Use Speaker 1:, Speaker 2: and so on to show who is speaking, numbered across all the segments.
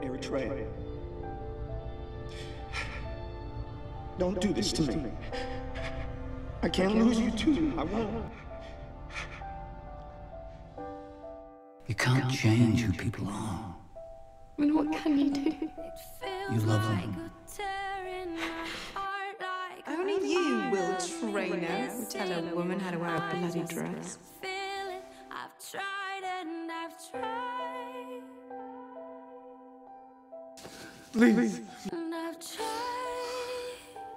Speaker 1: Eritrea. Don't do this to me. I can't lose you too. I won't.
Speaker 2: You can't change who people are.
Speaker 3: And what can you do?
Speaker 2: You love them.
Speaker 4: Only you, Will Trainer, would tell a woman how to wear a bloody dress.
Speaker 5: I've tried and I've tried.
Speaker 1: Please.
Speaker 5: And I've tried.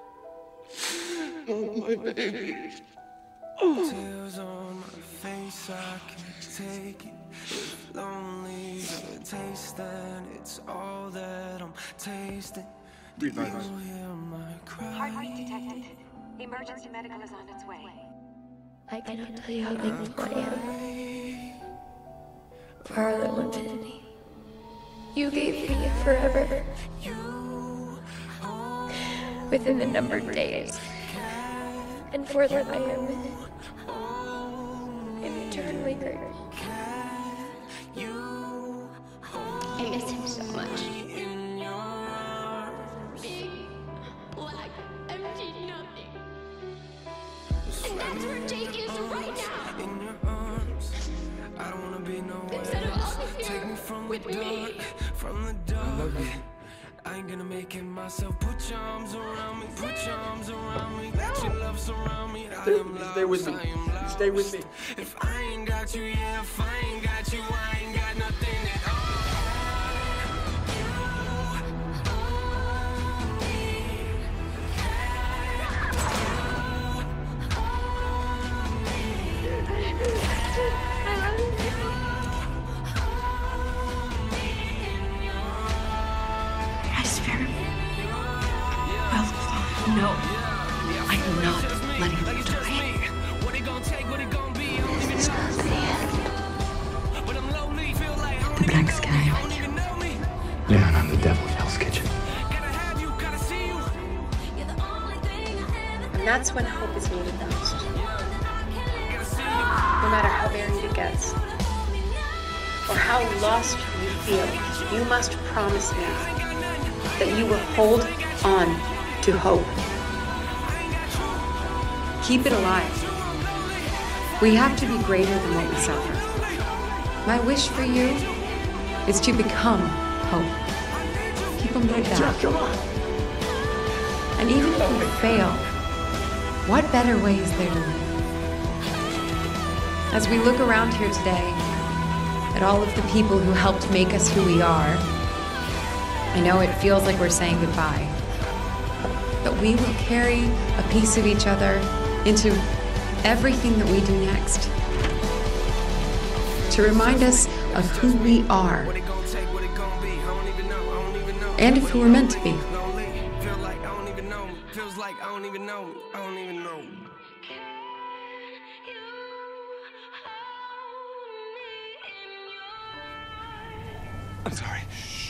Speaker 1: Oh, my baby.
Speaker 6: Tears on my face, I can't take it. If lonely is a taste, then it's all that I'm tasting. Do you hear my cry?
Speaker 7: Heartbeat detected. Emergency medical is on its way.
Speaker 3: I cannot tell you how thankful I am for our little infinity. You gave me a forever within the numbered days, and for that I am eternally grateful. I miss him so much. Big, black, empty nothing. And that's where Jake is right now.
Speaker 6: In your arms, I don't wanna be nowhere.
Speaker 3: Instead of all
Speaker 6: Take
Speaker 3: here
Speaker 6: me from
Speaker 3: with
Speaker 6: the dark,
Speaker 3: me.
Speaker 6: from the dark. I ain't gonna make it myself. Put your arms around me, put your arms around me. Let your love surround me. I am lost,
Speaker 1: Stay with me.
Speaker 6: I am lost.
Speaker 1: Stay with me.
Speaker 6: If I ain't got you, yeah, if I ain't got you, I ain't got nothing at all.
Speaker 3: I swear. Well, no. I'm not letting you die.
Speaker 6: What it gonna take, what it gonna be, I don't
Speaker 3: This
Speaker 6: even
Speaker 3: is
Speaker 6: know.
Speaker 3: not the end.
Speaker 6: But I'm lonely, feel like I don't
Speaker 3: The
Speaker 6: even
Speaker 3: black
Speaker 6: know
Speaker 3: sky
Speaker 6: me, I
Speaker 3: with
Speaker 6: don't
Speaker 3: you.
Speaker 6: even know me.
Speaker 2: Yeah, and I'm the devil in Hell's Kitchen.
Speaker 6: Gotta have you, gotta see you.
Speaker 5: You're the only thing I ever
Speaker 8: And that's when hope is needed most.
Speaker 6: Gotta see you.
Speaker 8: No matter how buried it gets, or how lost you feel, you must promise me that you will hold on to hope.
Speaker 4: Keep it alive. We have to be greater than what we suffer. My wish for you is to become hope. Keep them like that.
Speaker 1: Come on.
Speaker 4: And even if we fail, what better way is there to live? As we look around here today at all of the people who helped make us who we are, I know it feels like we're saying goodbye, but we will carry a piece of each other into everything that we do next, to remind us of who we are
Speaker 6: What it gonna take, what it gonna be, I don't even know, I don't even know.
Speaker 4: and of who we're meant to be.
Speaker 6: Lonely, feel like I don't even know me. Feels like I don't even know me, I don't even know me.
Speaker 1: I'm sorry.